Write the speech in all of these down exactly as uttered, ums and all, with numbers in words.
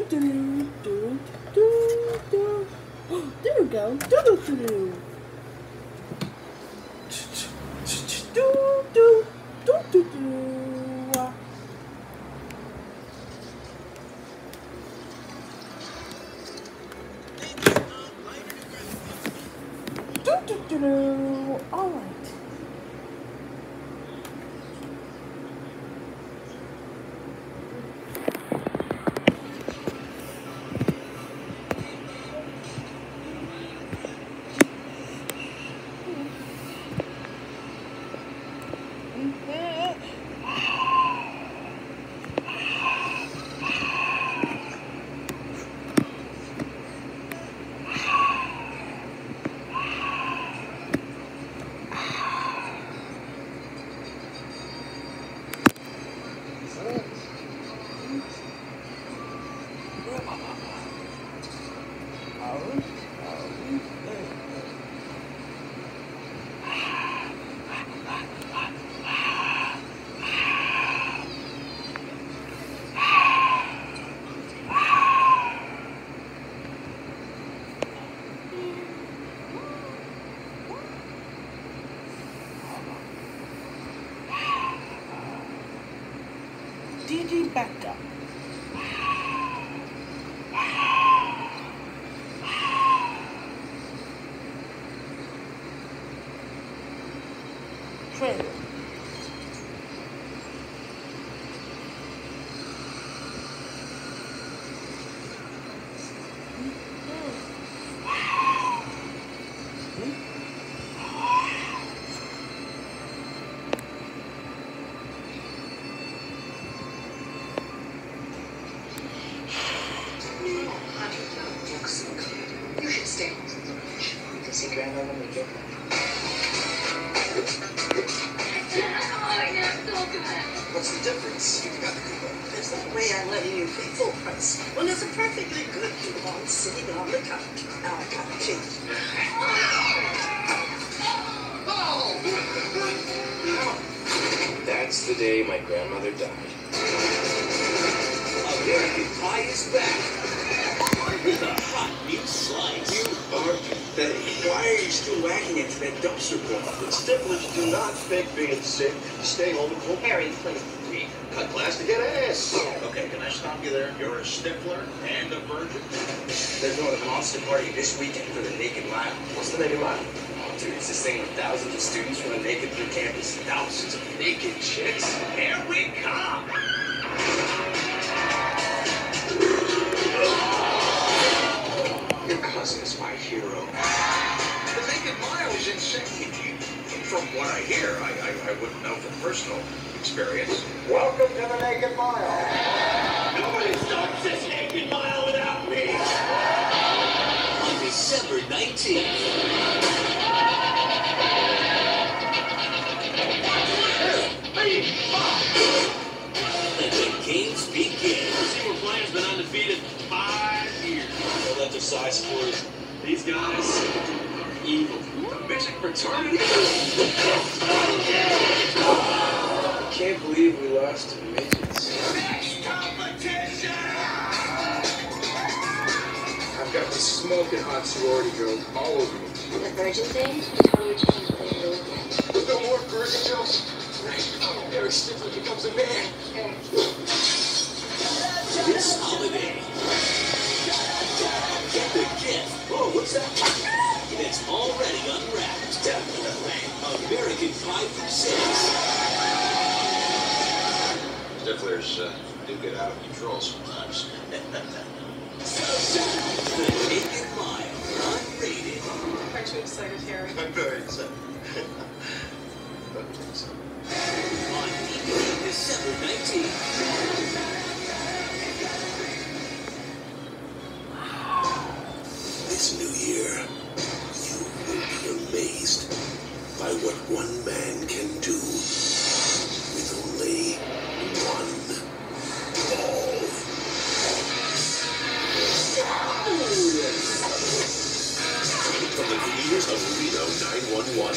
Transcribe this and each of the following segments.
do do do do do. There we go. Do do do do. Do do do do do. Do do do do. All right. D D backed up. Trailer. You should stay home from the beach. You can see Grandma when we get back. What's the difference? You've got the coupon. There's that way I let you pay full price. Well, there's a perfectly good coupon sitting on the couch. Now I gotta change. Oh! That's the day my grandmother died. American Pie is back with a hot new slice. You are pathetic. Why are you still whacking into that dumpster ball? The Stiflers do not fake being sick. Stay home and cook. Harry, please. Cut class to get ass. Okay, can I stop you there? You're a Stifler and a virgin? They're doing a monster party this weekend for the Naked Mile. What's the Naked Mile? Oh, dude, it's this thing with thousands of students running naked through campus. Thousands of naked chicks. Here we come! Your cousin is my hero. The Naked Mile is insane. From what I hear, I, I, I wouldn't know from personal experience. Welcome to the Naked Mile. Nobody starts this Naked Mile without me! On December nineteenth. Let the games begin. Receiver Plan's been undefeated five years. Well, that's a size for it. These guys are evil. The music fraternity? I can't believe we lost to midgets. Next competition! I've got these smoking hot sorority girls all over me. The virgin thing? You totally changed the way you look at it. There's no more virgin jokes. Eric Stifler becomes a man. This holiday, get the gift. Whoa, what's that? It's already unwrapped. Definitely. American Pie for six. Stiflers uh, do get out of control sometimes. The Naked Mile, unrated. Aren't you excited, Harry? I'm very excited. On D V D December nineteenth. This new year, you will be amazed by what one man can do with only one ball. From the creators of Reno nine one one.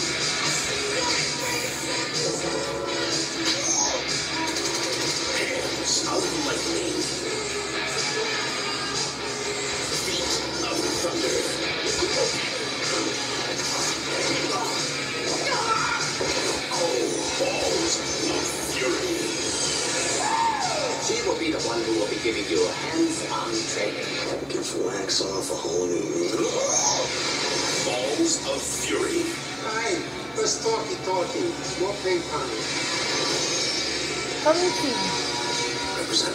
Give wax off a whole new Balls of Fury. Hi, let's talky talky. More ping pong. Coming soon. Represent.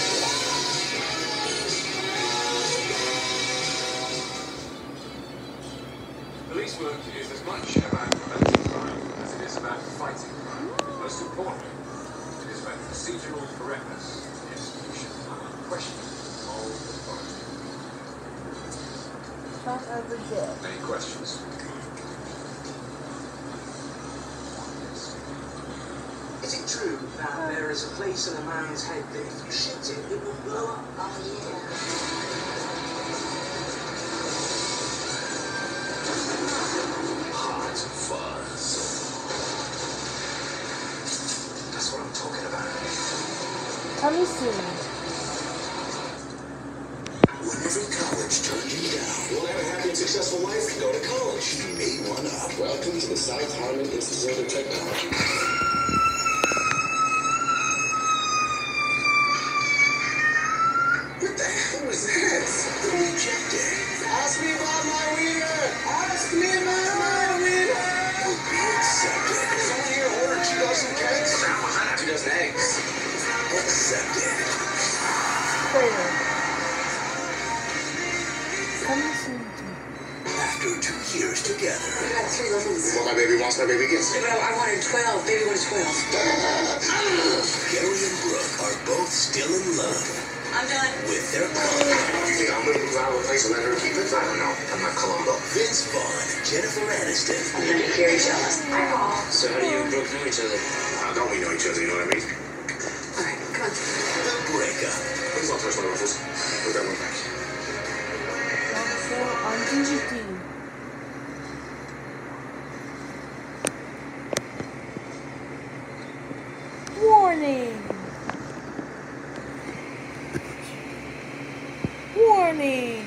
Police work is as much about preventing crime as it is about fighting crime. Most importantly, it is about procedural correctness, the execution of unquestioned moral authority. Not ever did. Any questions? Is it true that there is a place in a man's head that if you shoot it, it will blow up? Oh, yeah. Hot fuzz. That's what I'm talking about. Coming soon. Whenever college turned you down, You want to have a happy and successful life? Go to college. he made one up. Welcome to the South Harmon Institute of Technology. What the hell was that? The rejected Ask me about my wiener. Ask me about my wiener. would be accepted. Someone here ordered two dozen cakes? What the hell was that? Two dozen eggs. Accepted. Prayer. Coming soon. After two years together, I got three little ones. What my baby wants, my baby gets. But I, I wanted twelve. Baby wanted twelve. Gary and Brooke are both still in love I'm done. with their Columbo. You think I'm gonna move out of a place and let her keep it? I don't know. I'm not Columbo. Vince Vaughn, Jennifer Aniston, I'm gonna be very jealous. So how do you and Brooke know each other? Uh, don't we know each other? You know what I mean? All right, come on. The Breakup, Please don't touch my ruffles. Put that one back. Also on D V D. Warning! Warning!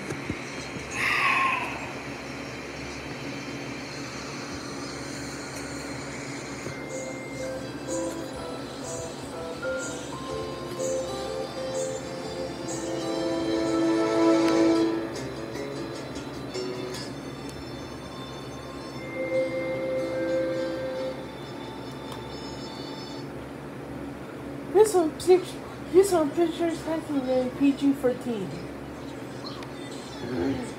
This one picture, this one pictures technically P G thirteen.